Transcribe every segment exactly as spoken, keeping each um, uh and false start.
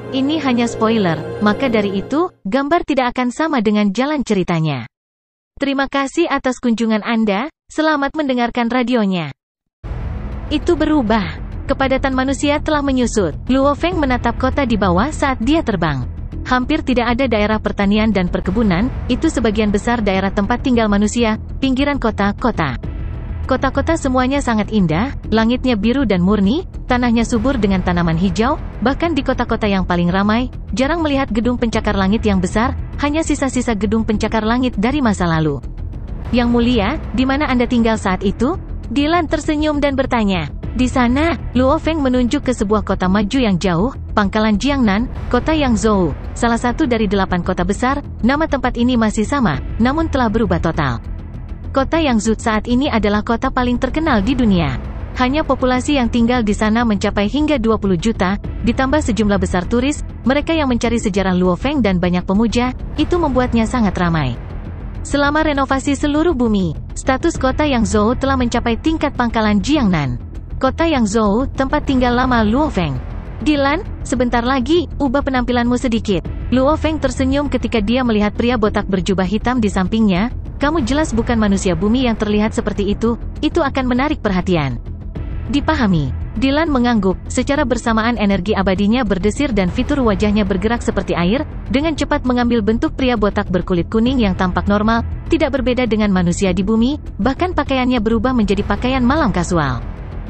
Ini hanya spoiler, maka dari itu, gambar tidak akan sama dengan jalan ceritanya. Terima kasih atas kunjungan Anda, selamat mendengarkan radionya. Itu berubah. Kepadatan manusia telah menyusut. Luo Feng menatap kota di bawah saat dia terbang. Hampir tidak ada daerah pertanian dan perkebunan, itu sebagian besar daerah tempat tinggal manusia, pinggiran kota-kota. Kota-kota semuanya sangat indah, langitnya biru dan murni, tanahnya subur dengan tanaman hijau, bahkan di kota-kota yang paling ramai, jarang melihat gedung pencakar langit yang besar, hanya sisa-sisa gedung pencakar langit dari masa lalu. Yang mulia, di mana Anda tinggal saat itu? Dylan tersenyum dan bertanya. Di sana, Luo Feng menunjuk ke sebuah kota maju yang jauh, Pangkalan Jiangnan, kota Yangzhou, salah satu dari delapan kota besar. Nama tempat ini masih sama, namun telah berubah total. Kota Yangzhou saat ini adalah kota paling terkenal di dunia. Hanya populasi yang tinggal di sana mencapai hingga dua puluh juta, ditambah sejumlah besar turis, mereka yang mencari sejarah Luo Feng dan banyak pemuja, itu membuatnya sangat ramai. Selama renovasi seluruh bumi, status kota Yangzhou telah mencapai tingkat Pangkalan Jiangnan. Kota Yangzhou, tempat tinggal lama Luo Feng. Dylan, sebentar lagi, ubah penampilanmu sedikit. Luo Feng tersenyum ketika dia melihat pria botak berjubah hitam di sampingnya. Kamu jelas bukan manusia bumi yang terlihat seperti itu, itu akan menarik perhatian. Dipahami. Dylan mengangguk, secara bersamaan energi abadinya berdesir dan fitur wajahnya bergerak seperti air, dengan cepat mengambil bentuk pria botak berkulit kuning yang tampak normal, tidak berbeda dengan manusia di bumi, bahkan pakaiannya berubah menjadi pakaian malam kasual.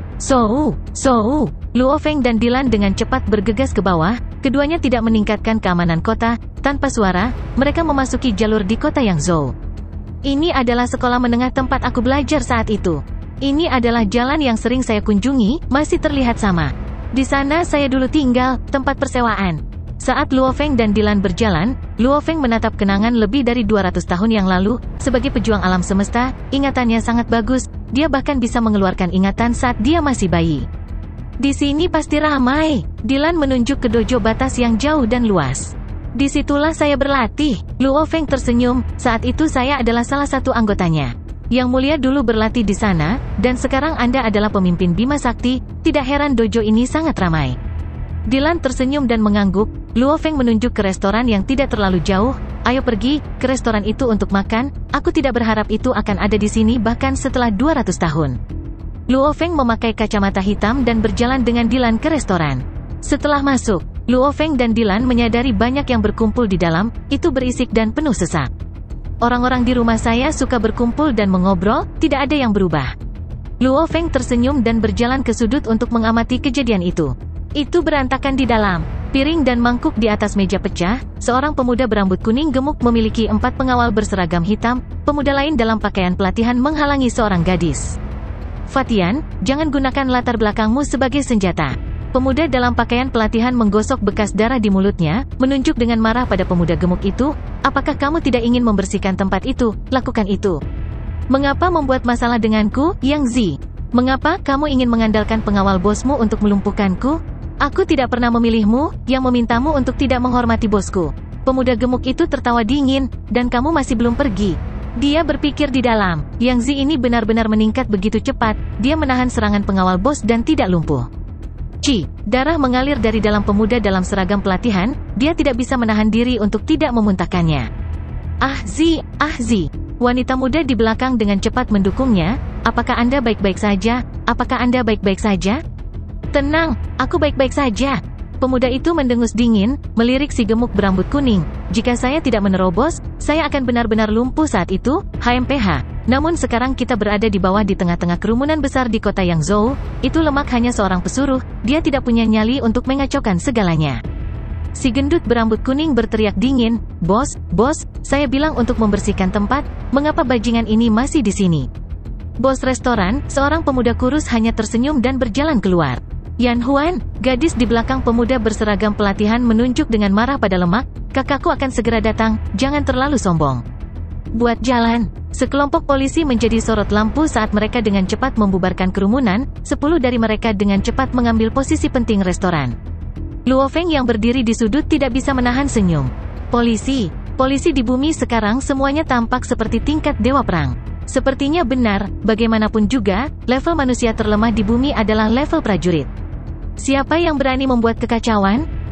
So, so, Luo Feng dan Dylan dengan cepat bergegas ke bawah, keduanya tidak meningkatkan keamanan kota, tanpa suara, mereka memasuki jalur di kota Yangzhou. Ini adalah sekolah menengah tempat aku belajar saat itu. Ini adalah jalan yang sering saya kunjungi, masih terlihat sama. Di sana saya dulu tinggal, tempat persewaan. Saat Luo Feng dan Dylan berjalan, Luo Feng menatap kenangan lebih dari dua ratus tahun yang lalu, sebagai pejuang alam semesta, ingatannya sangat bagus, dia bahkan bisa mengeluarkan ingatan saat dia masih bayi. Di sini pasti ramai. Dylan menunjuk ke dojo batas yang jauh dan luas. Disitulah saya berlatih. Luo Feng tersenyum, saat itu saya adalah salah satu anggotanya. Yang mulia dulu berlatih di sana, dan sekarang Anda adalah pemimpin Bima Sakti, tidak heran dojo ini sangat ramai. Dylan tersenyum dan mengangguk. Luo Feng menunjuk ke restoran yang tidak terlalu jauh. Ayo pergi ke restoran itu untuk makan, aku tidak berharap itu akan ada di sini bahkan setelah dua ratus tahun. Luo Feng memakai kacamata hitam dan berjalan dengan Dylan ke restoran. Setelah masuk, Luo Feng dan Dylan menyadari banyak yang berkumpul di dalam, itu berisik dan penuh sesak. Orang-orang di rumah saya suka berkumpul dan mengobrol, tidak ada yang berubah. Luo Feng tersenyum dan berjalan ke sudut untuk mengamati kejadian itu. Itu berantakan di dalam. Piring dan mangkuk di atas meja pecah, seorang pemuda berambut kuning gemuk memiliki empat pengawal berseragam hitam, pemuda lain dalam pakaian pelatihan menghalangi seorang gadis. Fatian, jangan gunakan latar belakangmu sebagai senjata. Pemuda dalam pakaian pelatihan menggosok bekas darah di mulutnya, menunjuk dengan marah pada pemuda gemuk itu, apakah kamu tidak ingin membersihkan tempat itu, lakukan itu. Mengapa membuat masalah denganku, Yang Zi? Mengapa kamu ingin mengandalkan pengawal bosmu untuk melumpuhkanku? Aku tidak pernah memilihmu, yang memintamu untuk tidak menghormati bosku. Pemuda gemuk itu tertawa dingin, dan kamu masih belum pergi. Dia berpikir di dalam, Yang Zi ini benar-benar meningkat begitu cepat, dia menahan serangan pengawal bos dan tidak lumpuh. Ci, darah mengalir dari dalam pemuda dalam seragam pelatihan, dia tidak bisa menahan diri untuk tidak memuntahkannya. Ah Zi, ah Zi. Wanita muda di belakang dengan cepat mendukungnya, apakah Anda baik-baik saja? Apakah Anda baik-baik saja? Tenang, aku baik-baik saja. Pemuda itu mendengus dingin, melirik si gemuk berambut kuning. Jika saya tidak menerobos, saya akan benar-benar lumpuh saat itu, H M P H. Namun sekarang kita berada di bawah di tengah-tengah kerumunan besar di kota Yangzhou, itu lemak hanya seorang pesuruh, dia tidak punya nyali untuk mengacaukan segalanya. Si gendut berambut kuning berteriak dingin, Bos, bos, saya bilang untuk membersihkan tempat, mengapa bajingan ini masih di sini? Bos restoran, seorang pemuda kurus hanya tersenyum dan berjalan keluar. Yan Huan, gadis di belakang pemuda berseragam pelatihan menunjuk dengan marah pada lemak, kakakku akan segera datang, jangan terlalu sombong. Buat jalan. Sekelompok polisi menjadi sorot lampu saat mereka dengan cepat membubarkan kerumunan, sepuluh dari mereka dengan cepat mengambil posisi penting restoran. Luo Feng yang berdiri di sudut tidak bisa menahan senyum. Polisi, polisi di bumi sekarang semuanya tampak seperti tingkat dewa perang. Sepertinya benar, bagaimanapun juga, level manusia terlemah di bumi adalah level prajurit. Siapa yang berani membuat kekacauan?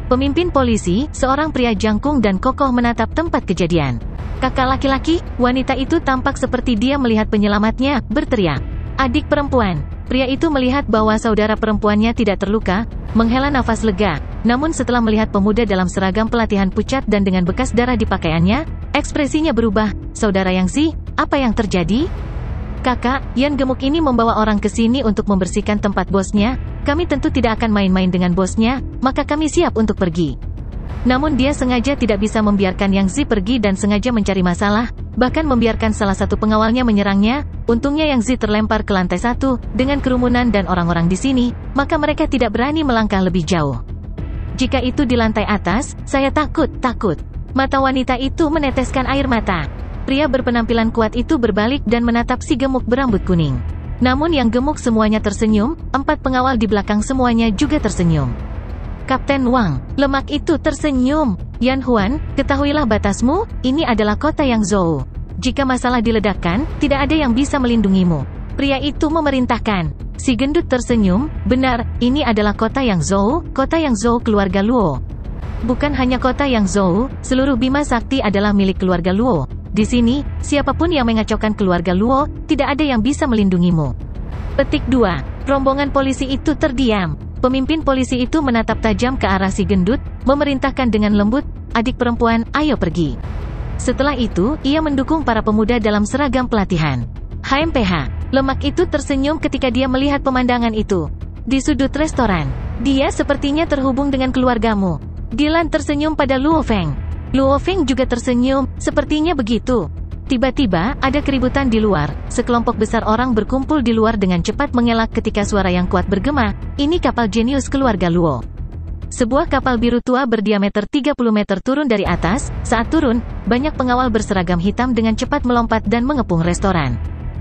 Pemimpin polisi, seorang pria jangkung dan kokoh menatap tempat kejadian. Kakak laki-laki, wanita itu tampak seperti dia melihat penyelamatnya, berteriak. Adik perempuan. Pria itu melihat bahwa saudara perempuannya tidak terluka, menghela nafas lega. Namun setelah melihat pemuda dalam seragam pelatihan pucat dan dengan bekas darah di pakaiannya, ekspresinya berubah. Saudara Yangzi, apa yang terjadi? Kakak, Yan gemuk ini membawa orang ke sini untuk membersihkan tempat bosnya. Kami tentu tidak akan main-main dengan bosnya, maka kami siap untuk pergi. Namun dia sengaja tidak bisa membiarkan Yang Zi pergi dan sengaja mencari masalah, bahkan membiarkan salah satu pengawalnya menyerangnya. Untungnya Yang Zi terlempar ke lantai satu, dengan kerumunan dan orang-orang di sini, maka mereka tidak berani melangkah lebih jauh. Jika itu di lantai atas, saya takut, takut. Mata wanita itu meneteskan air mata. Pria berpenampilan kuat itu berbalik dan menatap si gemuk berambut kuning. Namun yang gemuk semuanya tersenyum, empat pengawal di belakang semuanya juga tersenyum. Kapten Wang, lemak itu tersenyum. Yan Huan, ketahuilah batasmu, ini adalah kota Yang Zhou. Jika masalah diledakkan, tidak ada yang bisa melindungimu. Pria itu memerintahkan. Si gendut tersenyum, benar, ini adalah kota Yang Zhou, kota Yang Zhou keluarga Luo. Bukan hanya kota Yang Zhou, seluruh Bima Sakti adalah milik keluarga Luo. Di sini, siapapun yang mengacaukan keluarga Luo, tidak ada yang bisa melindungimu. Petik dua. Rombongan polisi itu terdiam. Pemimpin polisi itu menatap tajam ke arah si gendut, memerintahkan dengan lembut, adik perempuan, ayo pergi. Setelah itu, ia mendukung para pemuda dalam seragam pelatihan. H M P H. Lemak itu tersenyum ketika dia melihat pemandangan itu. Di sudut restoran, dia sepertinya terhubung dengan keluargamu. Dylan tersenyum pada Luo Feng. Luo Feng juga tersenyum, sepertinya begitu. Tiba-tiba, ada keributan di luar. Sekelompok besar orang berkumpul di luar dengan cepat mengelak ketika suara yang kuat bergema, ini kapal jenius keluarga Luo. Sebuah kapal biru tua berdiameter tiga puluh meter turun dari atas. Saat turun, banyak pengawal berseragam hitam dengan cepat melompat dan mengepung restoran.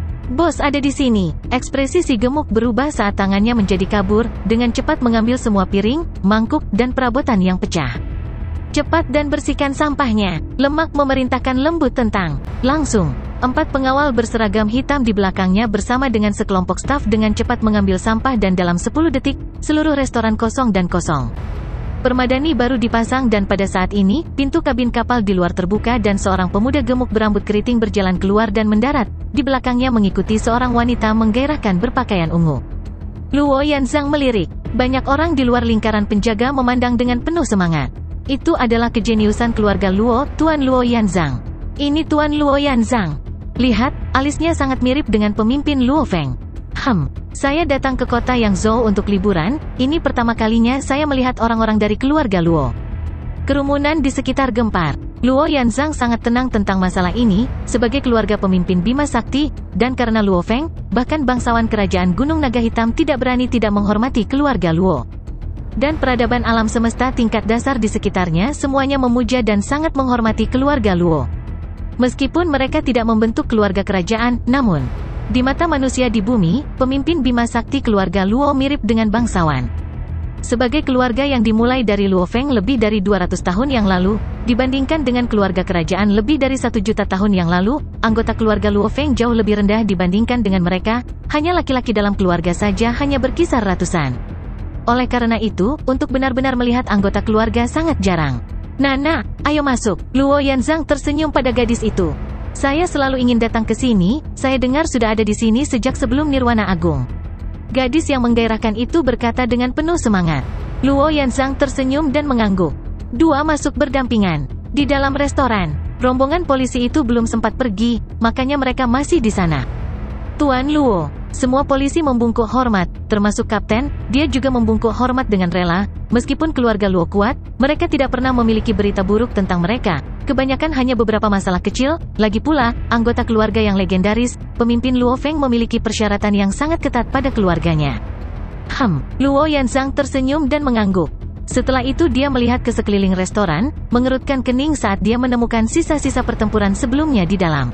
Bos ada di sini. Ekspresi si gemuk berubah saat tangannya menjadi kabur, dengan cepat mengambil semua piring, mangkuk, dan perabotan yang pecah. Cepat dan bersihkan sampahnya. Lemak memerintahkan lembut tentang. Langsung, empat pengawal berseragam hitam di belakangnya bersama dengan sekelompok staf dengan cepat mengambil sampah dan dalam sepuluh detik, seluruh restoran kosong dan kosong. Permadani baru dipasang dan pada saat ini, pintu kabin kapal di luar terbuka dan seorang pemuda gemuk berambut keriting berjalan keluar dan mendarat. Di belakangnya mengikuti seorang wanita menggairahkan berpakaian ungu. Luo Yanzang melirik. Banyak orang di luar lingkaran penjaga memandang dengan penuh semangat. Itu adalah kejeniusan keluarga Luo, Tuan Luo Yanzang. Ini Tuan Luo Yanzang. Lihat, alisnya sangat mirip dengan pemimpin Luo Feng. Hmm, saya datang ke kota Yang Zhou untuk liburan, ini pertama kalinya saya melihat orang-orang dari keluarga Luo. Kerumunan di sekitar gempar. Luo Yanzang sangat tenang tentang masalah ini, sebagai keluarga pemimpin Bima Sakti, dan karena Luo Feng, bahkan bangsawan kerajaan Gunung Naga Hitam tidak berani tidak menghormati keluarga Luo. Dan peradaban alam semesta tingkat dasar di sekitarnya semuanya memuja dan sangat menghormati keluarga Luo. Meskipun mereka tidak membentuk keluarga kerajaan, namun, di mata manusia di bumi, pemimpin Bima Sakti keluarga Luo mirip dengan bangsawan. Sebagai keluarga yang dimulai dari Luo Feng lebih dari dua ratus tahun yang lalu, dibandingkan dengan keluarga kerajaan lebih dari satu juta tahun yang lalu, anggota keluarga Luo Feng jauh lebih rendah dibandingkan dengan mereka, hanya laki-laki dalam keluarga saja hanya berkisar ratusan. Oleh karena itu, untuk benar-benar melihat anggota keluarga sangat jarang. Nana, ayo masuk. Luo Yanzang tersenyum pada gadis itu. Saya selalu ingin datang ke sini, saya dengar sudah ada di sini sejak sebelum Nirwana Agung. Gadis yang menggairahkan itu berkata dengan penuh semangat. Luo Yanzang tersenyum dan mengangguk. Dua masuk berdampingan. Di dalam restoran, rombongan polisi itu belum sempat pergi, makanya mereka masih di sana. Tuan Luo. Semua polisi membungkuk hormat, termasuk kapten, dia juga membungkuk hormat dengan rela. Meskipun keluarga Luo kuat, mereka tidak pernah memiliki berita buruk tentang mereka. Kebanyakan hanya beberapa masalah kecil, lagi pula, anggota keluarga yang legendaris, pemimpin Luo Feng memiliki persyaratan yang sangat ketat pada keluarganya. Hmm, Luo Yanzang tersenyum dan mengangguk. Setelah itu dia melihat ke sekeliling restoran, mengerutkan kening saat dia menemukan sisa-sisa pertempuran sebelumnya di dalam.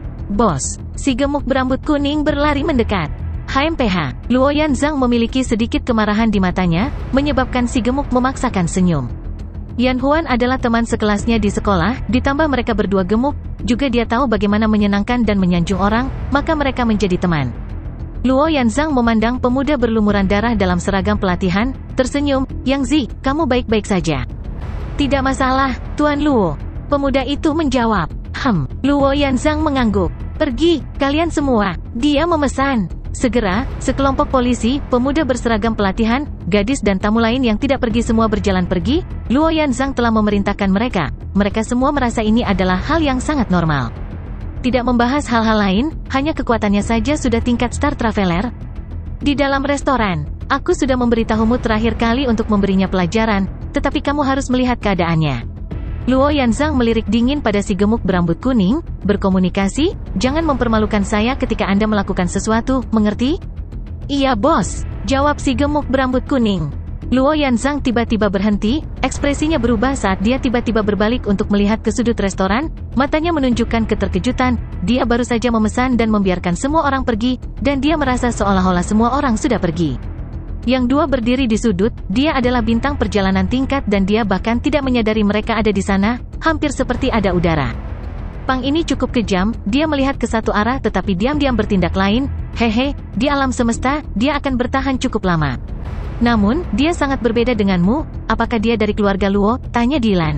Bos, si gemuk berambut kuning berlari mendekat. H M P H, Luo Yanzang memiliki sedikit kemarahan di matanya, menyebabkan si gemuk memaksakan senyum. Yan Huan adalah teman sekelasnya di sekolah, ditambah mereka berdua gemuk, juga dia tahu bagaimana menyenangkan dan menyanjung orang, maka mereka menjadi teman. Luo Yanzang memandang pemuda berlumuran darah dalam seragam pelatihan, tersenyum, Yang Zi, kamu baik-baik saja. Tidak masalah, Tuan Luo. Pemuda itu menjawab. Hem, Luo Yanzang mengangguk. Pergi, kalian semua. Dia memesan. Segera, sekelompok polisi, pemuda berseragam pelatihan, gadis dan tamu lain yang tidak pergi semua berjalan pergi. Luo Yanzang telah memerintahkan mereka. Mereka semua merasa ini adalah hal yang sangat normal. Tidak membahas hal-hal lain, hanya kekuatannya saja sudah tingkat Star Traveler. Di dalam restoran, aku sudah memberitahumu terakhir kali untuk memberinya pelajaran, tetapi kamu harus melihat keadaannya. Luo Yanzang melirik dingin pada si gemuk berambut kuning, berkomunikasi, jangan mempermalukan saya ketika Anda melakukan sesuatu, mengerti? Iya bos, jawab si gemuk berambut kuning. Luo Yanzang tiba-tiba berhenti, ekspresinya berubah saat dia tiba-tiba berbalik untuk melihat ke sudut restoran, matanya menunjukkan keterkejutan, dia baru saja memesan dan membiarkan semua orang pergi, dan dia merasa seolah-olah semua orang sudah pergi. Yang dua berdiri di sudut, dia adalah bintang perjalanan tingkat dan dia bahkan tidak menyadari mereka ada di sana, hampir seperti ada udara. Pang ini cukup kejam, dia melihat ke satu arah tetapi diam-diam bertindak lain, hehe, di alam semesta, dia akan bertahan cukup lama. Namun, dia sangat berbeda denganmu, apakah dia dari keluarga Luo? Tanya Dylan.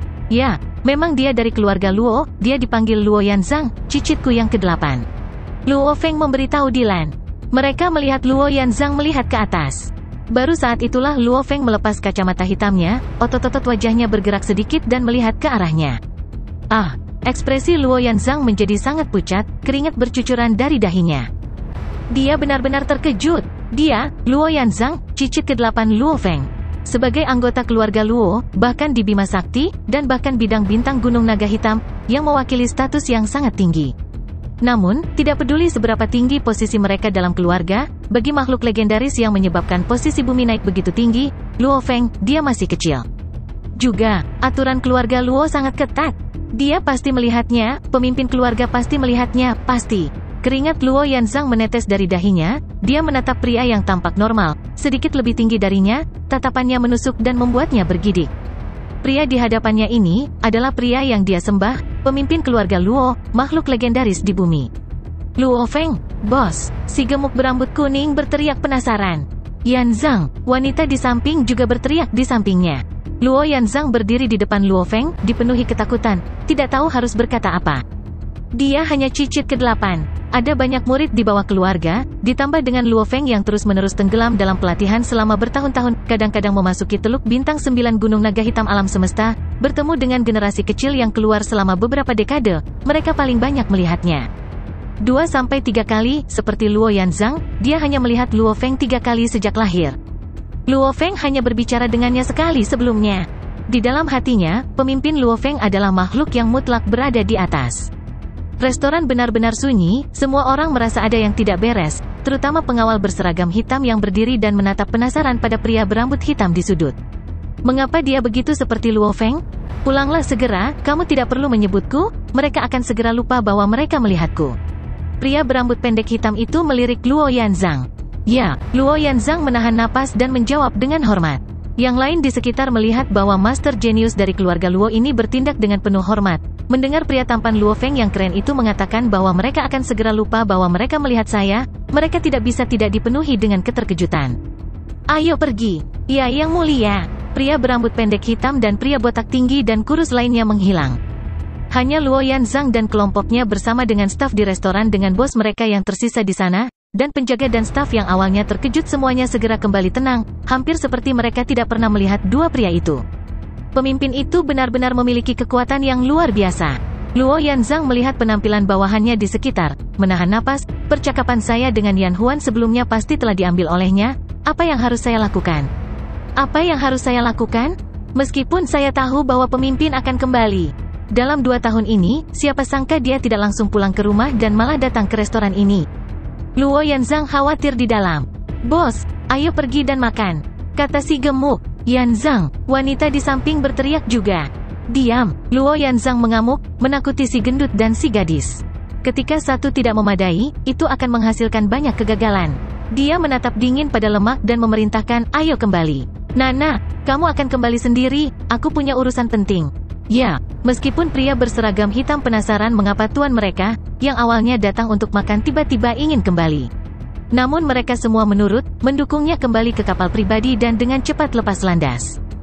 Ya, memang dia dari keluarga Luo, dia dipanggil Luo Yanzang, cicitku yang kedelapan. Luo Feng memberitahu Dylan. Mereka melihat Luo Yanzang melihat ke atas. Baru saat itulah Luo Feng melepas kacamata hitamnya, otot-otot wajahnya bergerak sedikit dan melihat ke arahnya. Ah, ekspresi Luo Yanzang menjadi sangat pucat, keringat bercucuran dari dahinya. Dia benar-benar terkejut. Dia, Luo Yanzang, cicit kedelapan Luo Feng. Sebagai anggota keluarga Luo, bahkan di Bima Sakti, dan bahkan bidang bintang Gunung Naga Hitam, yang mewakili status yang sangat tinggi. Namun, tidak peduli seberapa tinggi posisi mereka dalam keluarga, bagi makhluk legendaris yang menyebabkan posisi bumi naik begitu tinggi, Luo Feng, dia masih kecil. Juga, aturan keluarga Luo sangat ketat. Dia pasti melihatnya, pemimpin keluarga pasti melihatnya, pasti. Keringat Luo Yanzang menetes dari dahinya, dia menatap pria yang tampak normal, sedikit lebih tinggi darinya, tatapannya menusuk dan membuatnya bergidik. Pria di hadapannya ini, adalah pria yang dia sembah, pemimpin keluarga Luo, makhluk legendaris di bumi. Luo Feng, bos, si gemuk berambut kuning berteriak penasaran. Yanzang, wanita di samping juga berteriak di sampingnya. Luo Yanzang berdiri di depan Luo Feng, dipenuhi ketakutan, tidak tahu harus berkata apa. Dia hanya cicit kedelapan. Ada banyak murid di bawah keluarga, ditambah dengan Luo Feng yang terus-menerus tenggelam dalam pelatihan selama bertahun-tahun, kadang-kadang memasuki Teluk Bintang Sembilan Gunung Naga Hitam alam semesta, bertemu dengan generasi kecil yang keluar selama beberapa dekade, mereka paling banyak melihatnya. Dua sampai tiga kali, seperti Luo Yanzang, dia hanya melihat Luo Feng tiga kali sejak lahir. Luo Feng hanya berbicara dengannya sekali sebelumnya. Di dalam hatinya, pemimpin Luo Feng adalah makhluk yang mutlak berada di atas. Restoran benar-benar sunyi, semua orang merasa ada yang tidak beres, terutama pengawal berseragam hitam yang berdiri dan menatap penasaran pada pria berambut hitam di sudut. Mengapa dia begitu seperti Luo Feng? Pulanglah segera, kamu tidak perlu menyebutku, mereka akan segera lupa bahwa mereka melihatku. Pria berambut pendek hitam itu melirik Luo Yanzang. Ya, Luo Yanzang menahan napas dan menjawab dengan hormat. Yang lain di sekitar melihat bahwa Master Genius dari keluarga Luo ini bertindak dengan penuh hormat. Mendengar pria tampan Luo Feng yang keren itu mengatakan bahwa mereka akan segera lupa bahwa mereka melihat saya, mereka tidak bisa tidak dipenuhi dengan keterkejutan. Ayo pergi. Ya yang mulia. Pria berambut pendek hitam dan pria botak tinggi dan kurus lainnya menghilang. Hanya Luo Yanzang dan kelompoknya bersama dengan staf di restoran dengan bos mereka yang tersisa di sana, dan penjaga dan staf yang awalnya terkejut semuanya segera kembali tenang, hampir seperti mereka tidak pernah melihat dua pria itu. Pemimpin itu benar-benar memiliki kekuatan yang luar biasa. Luo Yanzang melihat penampilan bawahannya di sekitar, menahan napas, percakapan saya dengan Yan Huan sebelumnya pasti telah diambil olehnya, apa yang harus saya lakukan? Apa yang harus saya lakukan? Meskipun saya tahu bahwa pemimpin akan kembali. Dalam dua tahun ini, siapa sangka dia tidak langsung pulang ke rumah dan malah datang ke restoran ini. Luo Yanzang khawatir di dalam. Bos, ayo pergi dan makan, kata si gemuk. Yanzang, wanita di samping berteriak juga. Diam, Luo Yanzang mengamuk, menakuti si gendut dan si gadis. Ketika satu tidak memadai, itu akan menghasilkan banyak kegagalan. Dia menatap dingin pada lemak dan memerintahkan, ayo kembali. Nana, kamu akan kembali sendiri, aku punya urusan penting. Ya, meskipun pria berseragam hitam penasaran mengapa tuan mereka, yang awalnya datang untuk makan tiba-tiba ingin kembali. Namun mereka semua menurut, mendukungnya kembali ke kapal pribadi dan dengan cepat lepas landas.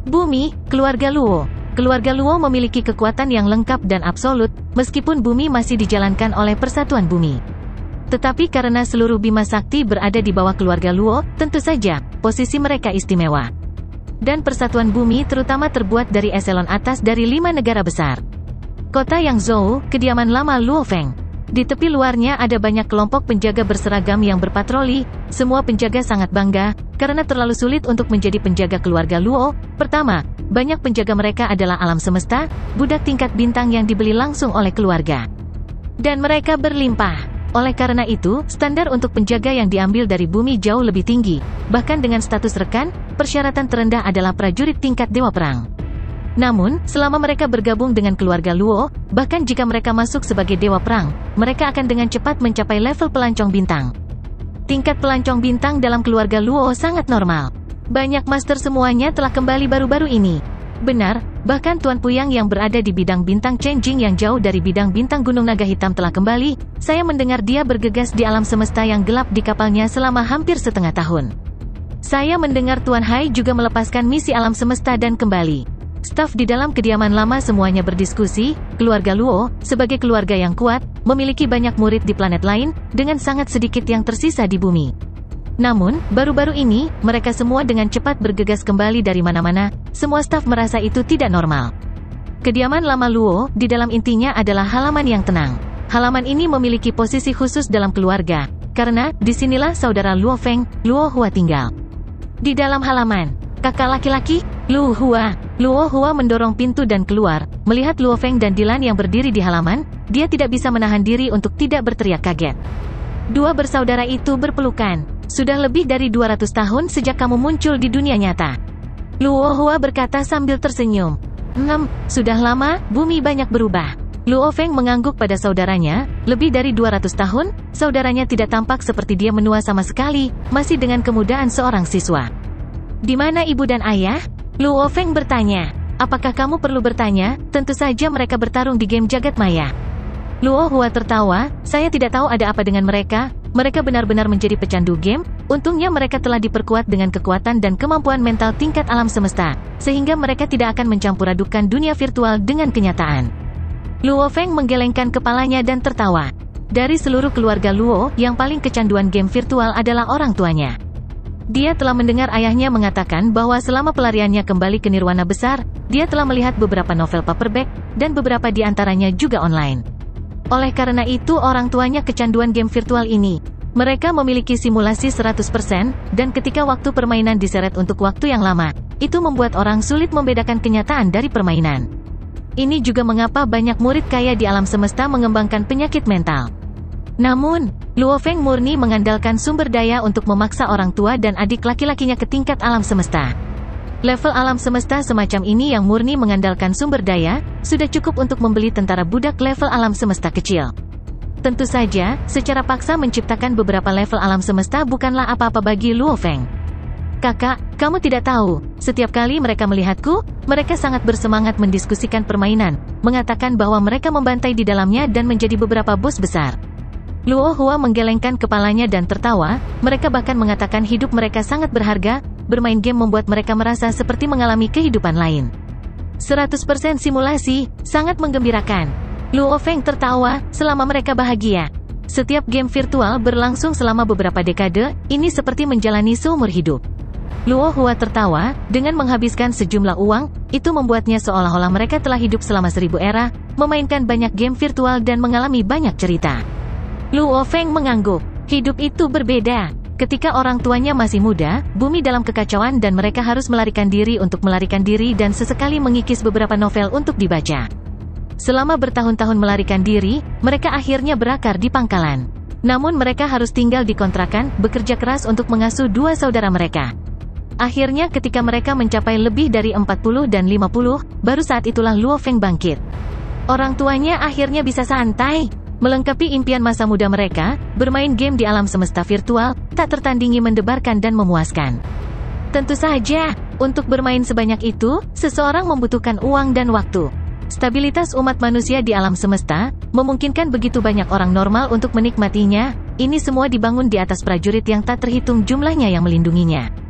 Bumi, keluarga Luo. Keluarga Luo memiliki kekuatan yang lengkap dan absolut, meskipun bumi masih dijalankan oleh Persatuan Bumi. Tetapi karena seluruh Bima Sakti berada di bawah keluarga Luo, tentu saja, posisi mereka istimewa. Dan Persatuan Bumi terutama terbuat dari eselon atas dari lima negara besar. Kota Yangzhou, kediaman lama Luo Feng. Di tepi luarnya ada banyak kelompok penjaga berseragam yang berpatroli. Semua penjaga sangat bangga, karena terlalu sulit untuk menjadi penjaga keluarga Luo. Pertama, banyak penjaga mereka adalah alam semesta, budak tingkat bintang yang dibeli langsung oleh keluarga. Dan mereka berlimpah. Oleh karena itu, standar untuk penjaga yang diambil dari bumi jauh lebih tinggi. Bahkan dengan status rekan, persyaratan terendah adalah prajurit tingkat dewa perang. Namun, selama mereka bergabung dengan keluarga Luo, bahkan jika mereka masuk sebagai dewa perang, mereka akan dengan cepat mencapai level pelancong bintang. Tingkat pelancong bintang dalam keluarga Luo sangat normal. Banyak master semuanya telah kembali baru-baru ini. Benar, bahkan Tuan Puyang yang berada di bidang bintang Chenjing yang jauh dari bidang bintang Gunung Naga Hitam telah kembali. Saya mendengar dia bergegas di alam semesta yang gelap di kapalnya selama hampir setengah tahun. Saya mendengar Tuan Hai juga melepaskan misi alam semesta dan kembali. Staf di dalam kediaman lama semuanya berdiskusi. Keluarga Luo, sebagai keluarga yang kuat, memiliki banyak murid di planet lain, dengan sangat sedikit yang tersisa di bumi. Namun, baru-baru ini, mereka semua dengan cepat bergegas kembali dari mana-mana. Semua staf merasa itu tidak normal. Kediaman lama Luo, di dalam intinya adalah halaman yang tenang. Halaman ini memiliki posisi khusus dalam keluarga, karena, disinilah saudara Luo Feng, Luo Hua tinggal. Di dalam halaman, kakak laki-laki, Luo Hua. Luo Hua mendorong pintu dan keluar. Melihat Luo Feng dan Dilan yang berdiri di halaman, dia tidak bisa menahan diri untuk tidak berteriak kaget. Dua bersaudara itu berpelukan. Sudah lebih dari dua ratus tahun sejak kamu muncul di dunia nyata. Luo Hua berkata sambil tersenyum. Enam, sudah lama, bumi banyak berubah. Luo Feng mengangguk pada saudaranya. Lebih dari dua ratus tahun, saudaranya tidak tampak seperti dia menua sama sekali, masih dengan kemudaan seorang siswa. Di mana ibu dan ayah? Luo Feng bertanya. Apakah kamu perlu bertanya? Tentu saja mereka bertarung di game jagat maya. Luo Hua tertawa. Saya tidak tahu ada apa dengan mereka. Mereka benar-benar menjadi pecandu game. Untungnya mereka telah diperkuat dengan kekuatan dan kemampuan mental tingkat alam semesta, sehingga mereka tidak akan mencampur adukan dunia virtual dengan kenyataan. Luo Feng menggelengkan kepalanya dan tertawa. Dari seluruh keluarga Luo, yang paling kecanduan game virtual adalah orang tuanya. Dia telah mendengar ayahnya mengatakan bahwa selama pelariannya kembali ke Nirwana besar, dia telah melihat beberapa novel paperback, dan beberapa di antaranya juga online. Oleh karena itu orang tuanya kecanduan game virtual ini. Mereka memiliki simulasi seratus persen, dan ketika waktu permainan diseret untuk waktu yang lama, itu membuat orang sulit membedakan kenyataan dari permainan. Ini juga mengapa banyak murid kaya di alam semesta mengembangkan penyakit mental. Namun, Luo Feng murni mengandalkan sumber daya untuk memaksa orang tua dan adik laki-lakinya ke tingkat alam semesta. Level alam semesta semacam ini yang murni mengandalkan sumber daya, sudah cukup untuk membeli tentara budak level alam semesta kecil. Tentu saja, secara paksa menciptakan beberapa level alam semesta bukanlah apa-apa bagi Luo Feng. Kakak, kamu tidak tahu, setiap kali mereka melihatku, mereka sangat bersemangat mendiskusikan permainan, mengatakan bahwa mereka membantai di dalamnya dan menjadi beberapa bos besar. Luo Hua menggelengkan kepalanya dan tertawa. Mereka bahkan mengatakan hidup mereka sangat berharga. Bermain game membuat mereka merasa seperti mengalami kehidupan lain. seratus persen simulasi, sangat menggembirakan. Luo Feng tertawa, selama mereka bahagia. Setiap game virtual berlangsung selama beberapa dekade, ini seperti menjalani seumur hidup. Luo Hua tertawa, dengan menghabiskan sejumlah uang, itu membuatnya seolah-olah mereka telah hidup selama seribu era, memainkan banyak game virtual dan mengalami banyak cerita. Luo Feng mengangguk. Hidup itu berbeda. Ketika orang tuanya masih muda, bumi dalam kekacauan dan mereka harus melarikan diri untuk melarikan diri dan sesekali mengikis beberapa novel untuk dibaca. Selama bertahun-tahun melarikan diri, mereka akhirnya berakar di pangkalan. Namun mereka harus tinggal di kontrakan, bekerja keras untuk mengasuh dua saudara mereka. Akhirnya ketika mereka mencapai lebih dari empat puluh dan lima puluh, baru saat itulah Luo Feng bangkit. Orang tuanya akhirnya bisa santai. Melengkapi impian masa muda mereka, bermain game di alam semesta virtual, tak tertandingi mendebarkan dan memuaskan. Tentu saja, untuk bermain sebanyak itu, seseorang membutuhkan uang dan waktu. Stabilitas umat manusia di alam semesta, memungkinkan begitu banyak orang normal untuk menikmatinya, ini semua dibangun di atas prajurit yang tak terhitung jumlahnya yang melindunginya.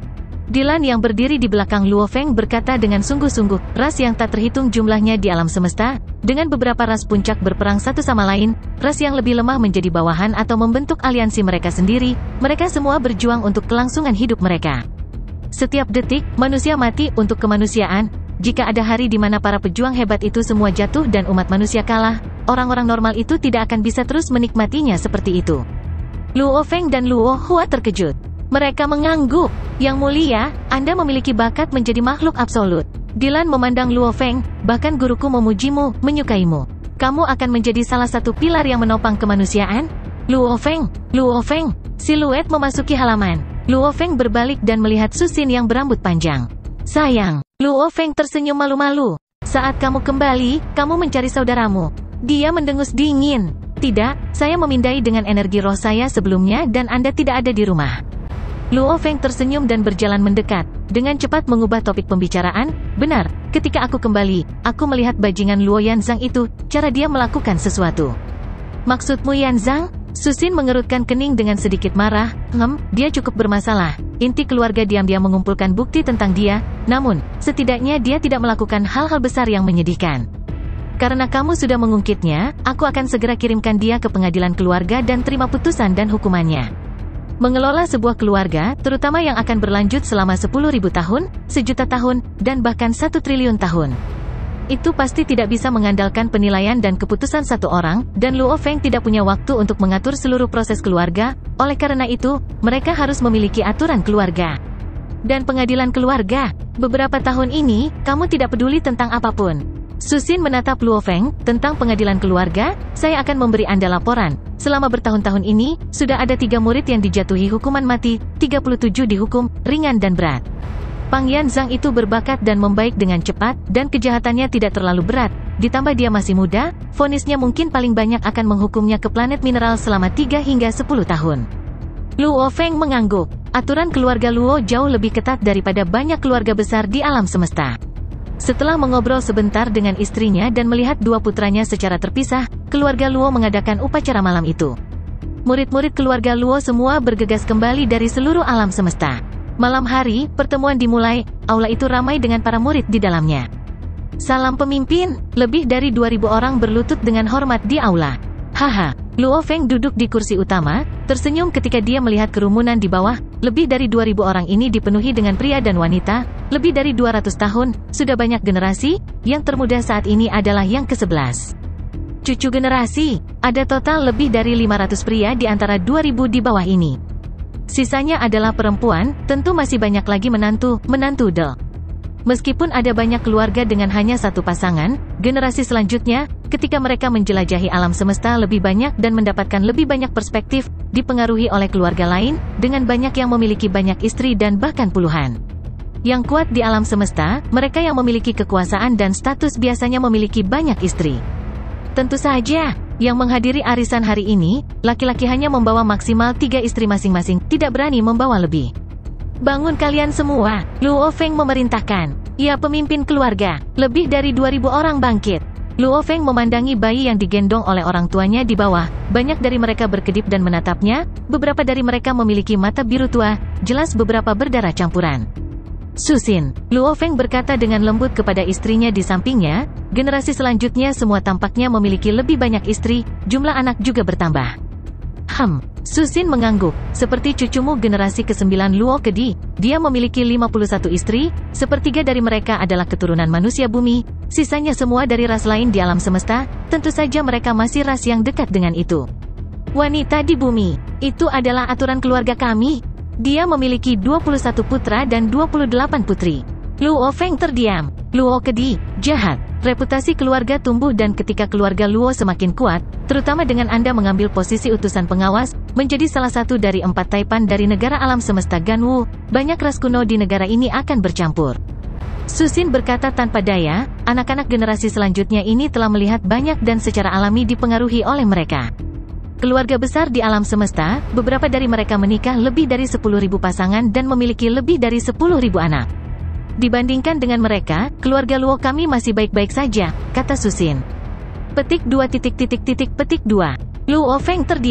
Dylan yang berdiri di belakang Luo Feng berkata dengan sungguh-sungguh, ras yang tak terhitung jumlahnya di alam semesta, dengan beberapa ras puncak berperang satu sama lain, ras yang lebih lemah menjadi bawahan atau membentuk aliansi mereka sendiri, mereka semua berjuang untuk kelangsungan hidup mereka. Setiap detik, manusia mati untuk kemanusiaan. Jika ada hari di mana para pejuang hebat itu semua jatuh dan umat manusia kalah, orang-orang normal itu tidak akan bisa terus menikmatinya seperti itu. Luo Feng dan Luo Hua terkejut. Mereka mengangguk. Yang mulia, Anda memiliki bakat menjadi makhluk absolut. Dylan memandang Luo Feng, bahkan guruku memujimu, menyukaimu. Kamu akan menjadi salah satu pilar yang menopang kemanusiaan? Luo Feng, Luo Feng. Siluet memasuki halaman. Luo Feng berbalik dan melihat Susin yang berambut panjang. Sayang, Luo Feng tersenyum malu-malu. Saat kamu kembali, kamu mencari saudaramu. Dia mendengus dingin. Tidak, saya memindai dengan energi roh saya sebelumnya dan Anda tidak ada di rumah. Luo Feng tersenyum dan berjalan mendekat, dengan cepat mengubah topik pembicaraan. Benar, ketika aku kembali, aku melihat bajingan Luo Yanzang itu, cara dia melakukan sesuatu. Maksudmu Yanzang? Susin mengerutkan kening dengan sedikit marah. Hmm, dia cukup bermasalah. Inti keluarga diam-diam mengumpulkan bukti tentang dia, namun, setidaknya dia tidak melakukan hal-hal besar yang menyedihkan. Karena kamu sudah mengungkitnya, aku akan segera kirimkan dia ke pengadilan keluarga dan terima putusan dan hukumannya. Mengelola sebuah keluarga, terutama yang akan berlanjut selama sepuluh ribu tahun, sejuta tahun, dan bahkan satu triliun tahun. Itu pasti tidak bisa mengandalkan penilaian dan keputusan satu orang, dan Luo Feng tidak punya waktu untuk mengatur seluruh proses keluarga, oleh karena itu, mereka harus memiliki aturan keluarga. Dan pengadilan keluarga, beberapa tahun ini, kamu tidak peduli tentang apapun. Susin menatap Luo Feng, tentang pengadilan keluarga, saya akan memberi Anda laporan. Selama bertahun-tahun ini, sudah ada tiga murid yang dijatuhi hukuman mati, tiga puluh tujuh dihukum, ringan dan berat. Pang Yanzang itu berbakat dan membaik dengan cepat, dan kejahatannya tidak terlalu berat, ditambah dia masih muda, vonisnya mungkin paling banyak akan menghukumnya ke planet mineral selama tiga hingga sepuluh tahun. Luo Feng mengangguk, aturan keluarga Luo jauh lebih ketat daripada banyak keluarga besar di alam semesta. Setelah mengobrol sebentar dengan istrinya dan melihat dua putranya secara terpisah, keluarga Luo mengadakan upacara malam itu. Murid-murid keluarga Luo semua bergegas kembali dari seluruh alam semesta. Malam hari, pertemuan dimulai, aula itu ramai dengan para murid di dalamnya. Salam pemimpin, lebih dari dua ribu orang berlutut dengan hormat di aula. Haha, Luo Feng duduk di kursi utama, tersenyum ketika dia melihat kerumunan di bawah. Lebih dari dua ribu orang ini dipenuhi dengan pria dan wanita, lebih dari dua ratus tahun, sudah banyak generasi, yang termuda saat ini adalah yang kesebelas. Cucu generasi, ada total lebih dari lima ratus pria di antara dua ribu di bawah ini. Sisanya adalah perempuan, tentu masih banyak lagi menantu, menantu del. Meskipun ada banyak keluarga dengan hanya satu pasangan, generasi selanjutnya, ketika mereka menjelajahi alam semesta lebih banyak dan mendapatkan lebih banyak perspektif, dipengaruhi oleh keluarga lain, dengan banyak yang memiliki banyak istri dan bahkan puluhan. Yang kuat di alam semesta, mereka yang memiliki kekuasaan dan status biasanya memiliki banyak istri. Tentu saja, yang menghadiri arisan hari ini, laki-laki hanya membawa maksimal tiga istri masing-masing, tidak berani membawa lebih. Bangun kalian semua, Luo Feng memerintahkan. Ia pemimpin keluarga, lebih dari dua ribu orang bangkit. Luo Feng memandangi bayi yang digendong oleh orang tuanya di bawah, banyak dari mereka berkedip dan menatapnya, beberapa dari mereka memiliki mata biru tua, jelas beberapa berdarah campuran. Susin, Luo Feng berkata dengan lembut kepada istrinya di sampingnya, generasi selanjutnya semua tampaknya memiliki lebih banyak istri, jumlah anak juga bertambah. Hmm, Susin mengangguk, seperti cucumu generasi kesembilan Luo Kedi, dia memiliki lima puluh satu istri, sepertiga dari mereka adalah keturunan manusia bumi, sisanya semua dari ras lain di alam semesta, tentu saja mereka masih ras yang dekat dengan itu. Wanita di bumi, itu adalah aturan keluarga kami. Dia memiliki dua puluh satu putra dan dua puluh delapan putri. Luo Feng terdiam. Luo Kedi, jahat. Reputasi keluarga tumbuh dan ketika keluarga Luo semakin kuat, terutama dengan Anda mengambil posisi utusan pengawas, menjadi salah satu dari empat taipan dari negara alam semesta Ganwu, banyak ras kuno di negara ini akan bercampur. Susin berkata tanpa daya, anak-anak generasi selanjutnya ini telah melihat banyak dan secara alami dipengaruhi oleh mereka. Keluarga besar di alam semesta, beberapa dari mereka menikah lebih dari sepuluh ribu pasangan dan memiliki lebih dari sepuluh ribu anak. Dibandingkan dengan mereka, keluarga Luo kami masih baik-baik saja, kata Susin. Petik dua titik titik titik petik dua. Luo Feng terdiam.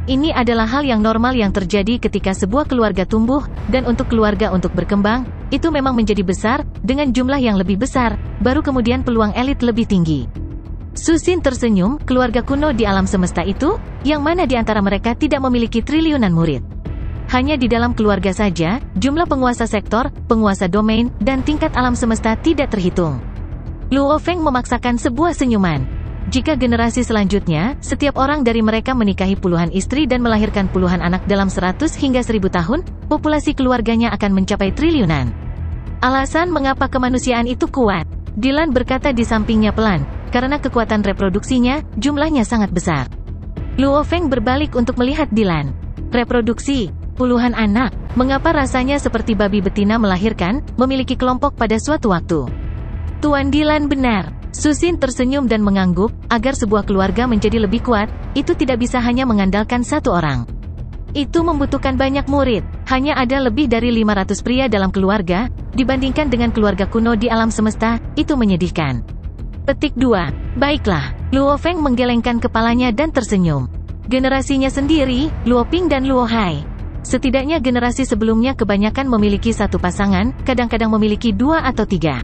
Ini adalah hal yang normal yang terjadi ketika sebuah keluarga tumbuh, dan untuk keluarga untuk berkembang, itu memang menjadi besar, dengan jumlah yang lebih besar, baru kemudian peluang elit lebih tinggi. Susin tersenyum, keluarga kuno di alam semesta itu, yang mana di antara mereka tidak memiliki triliunan murid. Hanya di dalam keluarga saja, jumlah penguasa sektor, penguasa domain, dan tingkat alam semesta tidak terhitung. Luo Feng memaksakan sebuah senyuman. Jika generasi selanjutnya, setiap orang dari mereka menikahi puluhan istri dan melahirkan puluhan anak dalam seratus hingga seribu tahun, populasi keluarganya akan mencapai triliunan. Alasan mengapa kemanusiaan itu kuat, Dylan berkata di sampingnya pelan, karena kekuatan reproduksinya, jumlahnya sangat besar. Luo Feng berbalik untuk melihat Dylan. Reproduksi, puluhan anak, mengapa rasanya seperti babi betina melahirkan, memiliki kelompok pada suatu waktu. Tuan Dylan benar. Susin tersenyum dan mengangguk, agar sebuah keluarga menjadi lebih kuat, itu tidak bisa hanya mengandalkan satu orang. Itu membutuhkan banyak murid, hanya ada lebih dari lima ratus pria dalam keluarga, dibandingkan dengan keluarga kuno di alam semesta, itu menyedihkan. Petik dua. Baiklah, Luo Feng menggelengkan kepalanya dan tersenyum. Generasinya sendiri, Luo Ping dan Luo Hai. Setidaknya generasi sebelumnya kebanyakan memiliki satu pasangan, kadang-kadang memiliki dua atau tiga.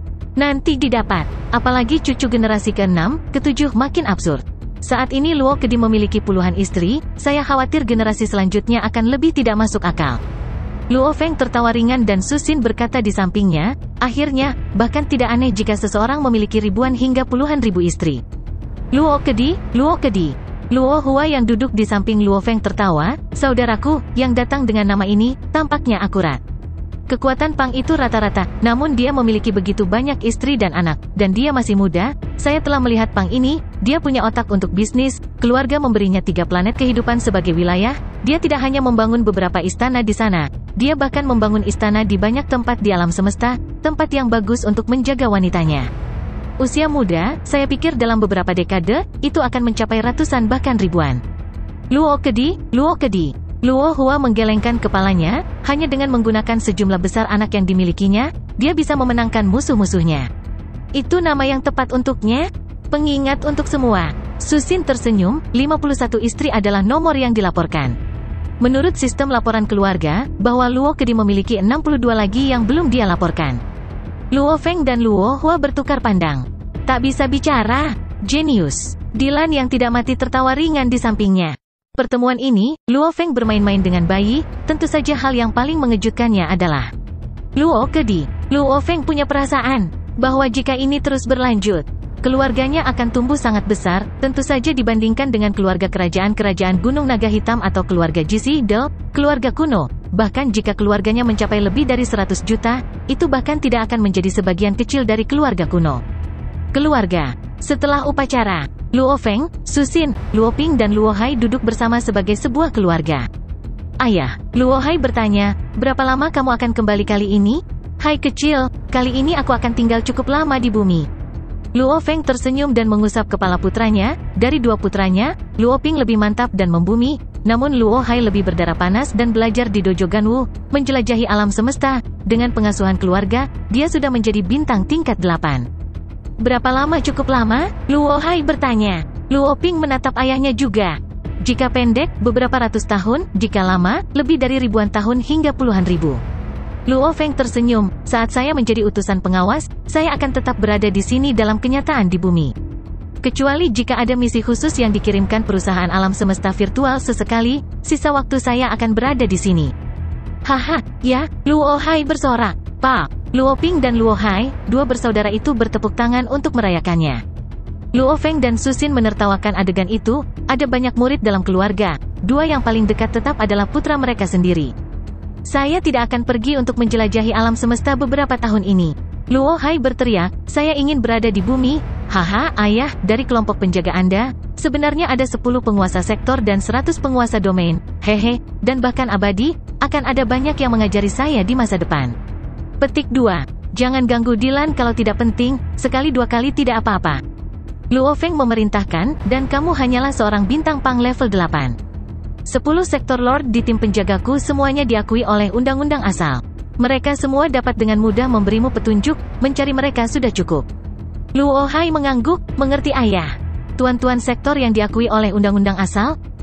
Nanti didapat, apalagi cucu generasi keenam, ketujuh makin absurd. Saat ini Luo Kedi memiliki puluhan istri, saya khawatir generasi selanjutnya akan lebih tidak masuk akal. Luo Feng tertawa ringan dan Susin berkata di sampingnya, akhirnya, bahkan tidak aneh jika seseorang memiliki ribuan hingga puluhan ribu istri. Luo Kedi, Luo Kedi. Luo Hua yang duduk di samping Luo Feng tertawa, saudaraku, yang datang dengan nama ini, tampaknya akurat. Kekuatan Pang itu rata-rata, namun dia memiliki begitu banyak istri dan anak, dan dia masih muda. Saya telah melihat Pang ini, dia punya otak untuk bisnis, keluarga memberinya tiga planet kehidupan sebagai wilayah, dia tidak hanya membangun beberapa istana di sana, dia bahkan membangun istana di banyak tempat di alam semesta, tempat yang bagus untuk menjaga wanitanya. Usia muda, saya pikir dalam beberapa dekade, itu akan mencapai ratusan bahkan ribuan. Luo Kedi, Luo Kedi. Luo Hua menggelengkan kepalanya, hanya dengan menggunakan sejumlah besar anak yang dimilikinya, dia bisa memenangkan musuh-musuhnya. Itu nama yang tepat untuknya? Pengingat untuk semua. Susin tersenyum, lima puluh satu istri adalah nomor yang dilaporkan. Menurut sistem laporan keluarga, bahwa Luo Kedi memiliki enam puluh dua lagi yang belum dia laporkan. Luo Feng dan Luo Hua bertukar pandang. Tak bisa bicara. Jenius. Dylan yang tidak mati tertawa ringan di sampingnya. Pertemuan ini, Luo Feng bermain-main dengan bayi, tentu saja hal yang paling mengejutkannya adalah Luo Kedi. Luo Feng punya perasaan, bahwa jika ini terus berlanjut, keluarganya akan tumbuh sangat besar, tentu saja dibandingkan dengan keluarga kerajaan-kerajaan Gunung Naga Hitam atau keluarga Jisi Del, keluarga kuno. Bahkan jika keluarganya mencapai lebih dari seratus juta, itu bahkan tidak akan menjadi sebagian kecil dari keluarga kuno. Keluarga. Setelah upacara, Luo Feng, Susin, Luo Ping dan Luo Hai duduk bersama sebagai sebuah keluarga. Ayah, Luo Hai bertanya, berapa lama kamu akan kembali kali ini? Hai kecil, kali ini aku akan tinggal cukup lama di bumi. Luo Feng tersenyum dan mengusap kepala putranya. Dari dua putranya, Luo Ping lebih mantap dan membumi, namun Luo Hai lebih berdarah panas dan belajar di Dojo Ganwu, menjelajahi alam semesta. Dengan pengasuhan keluarga, dia sudah menjadi bintang tingkat delapan. Berapa lama cukup lama? Luo Hai bertanya. Luo Ping menatap ayahnya juga. Jika pendek, beberapa ratus tahun, jika lama, lebih dari ribuan tahun hingga puluhan ribu. Luo Feng tersenyum, saat saya menjadi utusan pengawas, saya akan tetap berada di sini dalam kenyataan di bumi. Kecuali jika ada misi khusus yang dikirimkan perusahaan alam semesta virtual sesekali, sisa waktu saya akan berada di sini. Haha, ya, Luo Hai bersorak. Pak. Luo Ping dan Luo Hai, dua bersaudara itu bertepuk tangan untuk merayakannya. Luo Feng dan Susin menertawakan adegan itu, ada banyak murid dalam keluarga, dua yang paling dekat tetap adalah putra mereka sendiri. Saya tidak akan pergi untuk menjelajahi alam semesta beberapa tahun ini. Luo Hai berteriak, saya ingin berada di bumi. Haha, ayah, dari kelompok penjaga Anda, sebenarnya ada sepuluh penguasa sektor dan seratus penguasa domain, hehe, dan bahkan abadi, akan ada banyak yang mengajari saya di masa depan. Petik dua. Jangan ganggu Dylan kalau tidak penting, sekali dua kali tidak apa-apa. Luo Feng memerintahkan, dan kamu hanyalah seorang bintang Pang level delapan. Sepuluh sektor lord di tim penjagaku semuanya diakui oleh undang-undang asal. Mereka semua dapat dengan mudah memberimu petunjuk, mencari mereka sudah cukup. Luo Hai mengangguk, mengerti ayah. Tuan-tuan sektor yang diakui oleh undang-undang asal,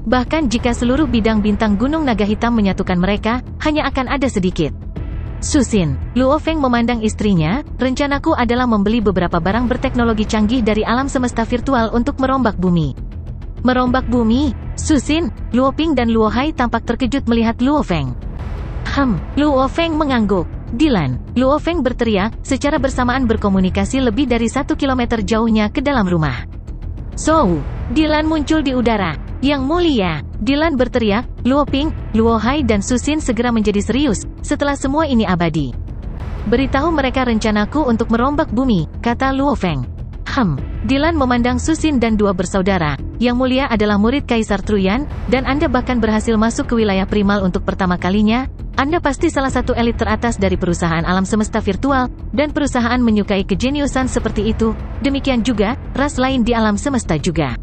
Bahkan jika seluruh bidang bintang Gunung Naga Hitam menyatukan mereka, hanya akan ada sedikit. Susin, Luo Feng memandang istrinya, rencanaku adalah membeli beberapa barang berteknologi canggih dari alam semesta virtual untuk merombak bumi. Merombak bumi? Susin, Luo Ping dan Luo Hai tampak terkejut melihat Luo Feng. Hem, Luo Feng mengangguk. Dylan, Luo Feng berteriak, secara bersamaan berkomunikasi lebih dari satu kilometer jauhnya ke dalam rumah. So, Dylan muncul di udara. Yang mulia, Dylan berteriak, Luo Ping, Luo Hai dan Susin segera menjadi serius, setelah semua ini abadi. Beritahu mereka rencanaku untuk merombak bumi, kata Luo Feng. Hem, Dylan memandang Susin dan dua bersaudara, yang mulia adalah murid Kaisar Truyan, dan Anda bahkan berhasil masuk ke wilayah primal untuk pertama kalinya. Anda pasti salah satu elit teratas dari perusahaan alam semesta virtual, dan perusahaan menyukai kejeniusan seperti itu, demikian juga, ras lain di alam semesta juga.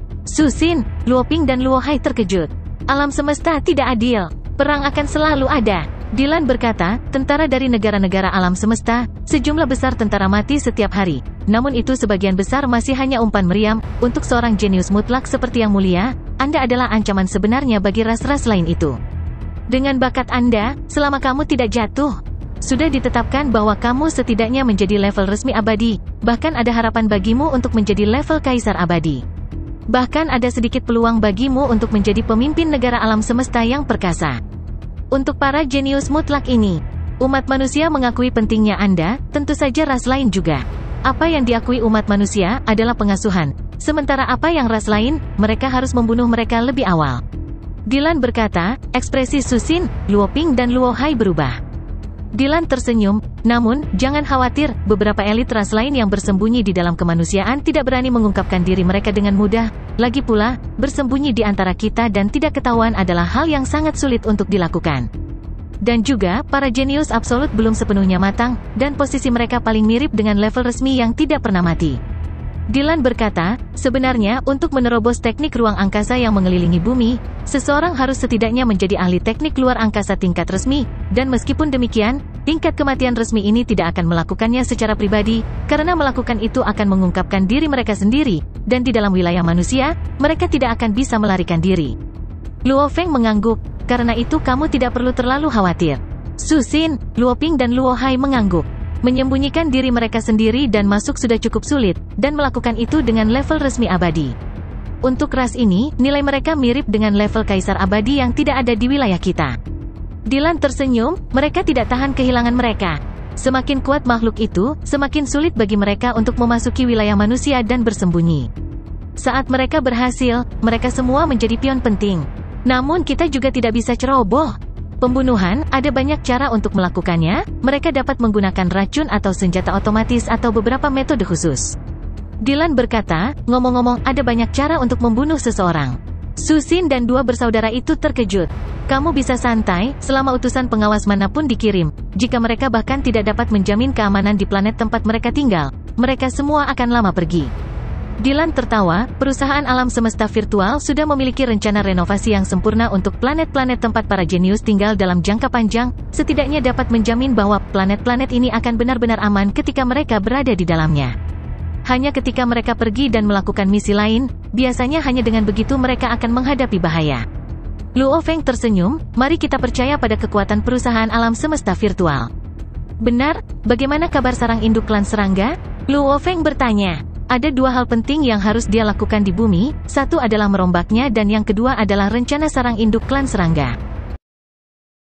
Susin, Luo Ping dan Luo Hai terkejut. Alam semesta tidak adil. Perang akan selalu ada. Dylan berkata, tentara dari negara-negara alam semesta, sejumlah besar tentara mati setiap hari. Namun itu sebagian besar masih hanya umpan meriam, untuk seorang jenius mutlak seperti Yang Mulia, Anda adalah ancaman sebenarnya bagi ras-ras lain itu. Dengan bakat Anda, selama kamu tidak jatuh, sudah ditetapkan bahwa kamu setidaknya menjadi level resmi abadi, bahkan ada harapan bagimu untuk menjadi level kaisar abadi. Bahkan ada sedikit peluang bagimu untuk menjadi pemimpin negara alam semesta yang perkasa. Untuk para jenius mutlak ini, umat manusia mengakui pentingnya Anda, tentu saja ras lain juga. Apa yang diakui umat manusia adalah pengasuhan, sementara apa yang ras lain, mereka harus membunuh mereka lebih awal. Dylan berkata, ekspresi Susin, Luo Ping dan Luo Hai berubah. Dylan tersenyum, namun, jangan khawatir, beberapa elit ras lain yang bersembunyi di dalam kemanusiaan tidak berani mengungkapkan diri mereka dengan mudah. Lagi pula, bersembunyi di antara kita dan tidak ketahuan adalah hal yang sangat sulit untuk dilakukan. Dan juga, para jenius absolut belum sepenuhnya matang, dan posisi mereka paling mirip dengan level resmi yang tidak pernah mati. Dylan berkata, sebenarnya, untuk menerobos teknik ruang angkasa yang mengelilingi bumi, seseorang harus setidaknya menjadi ahli teknik luar angkasa tingkat resmi, dan meskipun demikian, tingkat kematian resmi ini tidak akan melakukannya secara pribadi, karena melakukan itu akan mengungkapkan diri mereka sendiri, dan di dalam wilayah manusia, mereka tidak akan bisa melarikan diri. Luo Feng mengangguk, karena itu kamu tidak perlu terlalu khawatir. Susin, Luo Ping dan Luo Hai mengangguk. Menyembunyikan diri mereka sendiri dan masuk sudah cukup sulit, dan melakukan itu dengan level resmi abadi. Untuk ras ini, nilai mereka mirip dengan level kaisar abadi yang tidak ada di wilayah kita. Dylan tersenyum, mereka tidak tahan kehilangan mereka. Semakin kuat makhluk itu, semakin sulit bagi mereka untuk memasuki wilayah manusia dan bersembunyi. Saat mereka berhasil, mereka semua menjadi pion penting. Namun kita juga tidak bisa ceroboh. Pembunuhan, ada banyak cara untuk melakukannya, mereka dapat menggunakan racun atau senjata otomatis atau beberapa metode khusus. Dylan berkata, ngomong-ngomong ada banyak cara untuk membunuh seseorang. Susin dan dua bersaudara itu terkejut. Kamu bisa santai, selama utusan pengawas manapun dikirim, jika mereka bahkan tidak dapat menjamin keamanan di planet tempat mereka tinggal, mereka semua akan lama pergi. Dylan tertawa, perusahaan alam semesta virtual sudah memiliki rencana renovasi yang sempurna untuk planet-planet tempat para jenius tinggal dalam jangka panjang, setidaknya dapat menjamin bahwa planet-planet ini akan benar-benar aman ketika mereka berada di dalamnya. Hanya ketika mereka pergi dan melakukan misi lain, biasanya hanya dengan begitu mereka akan menghadapi bahaya. Luo Feng tersenyum, mari kita percaya pada kekuatan perusahaan alam semesta virtual. Benar, bagaimana kabar sarang induk klan serangga? Luo Feng bertanya. Ada dua hal penting yang harus dia lakukan di bumi, satu adalah merombaknya dan yang kedua adalah rencana sarang induk klan serangga.